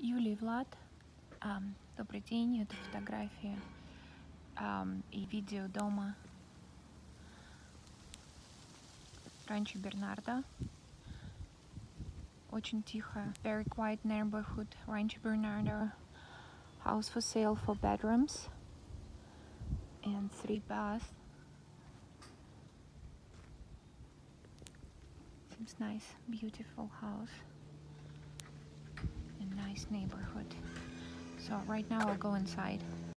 Юлий Влад. Добрый день, это фотография и видео дома Ранчо Бернардо. Очень тихо. Very quiet neighborhood, Rancho Bernardo. House for sale for bedrooms and 3 baths. Seems nice, beautiful house and nice neighborhood. So right now I'll go inside.